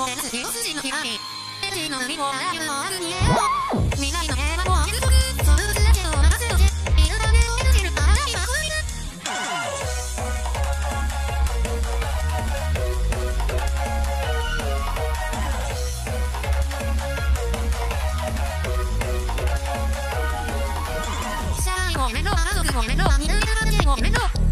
を目指す一筋の光。エンジンの海をあらゆるのあるにえよ。未来の平和を築く。そうすだけを任せとけ。いるだけを見つけるあら今こいる。社会を夢の家族を夢の見抜いたまでを夢の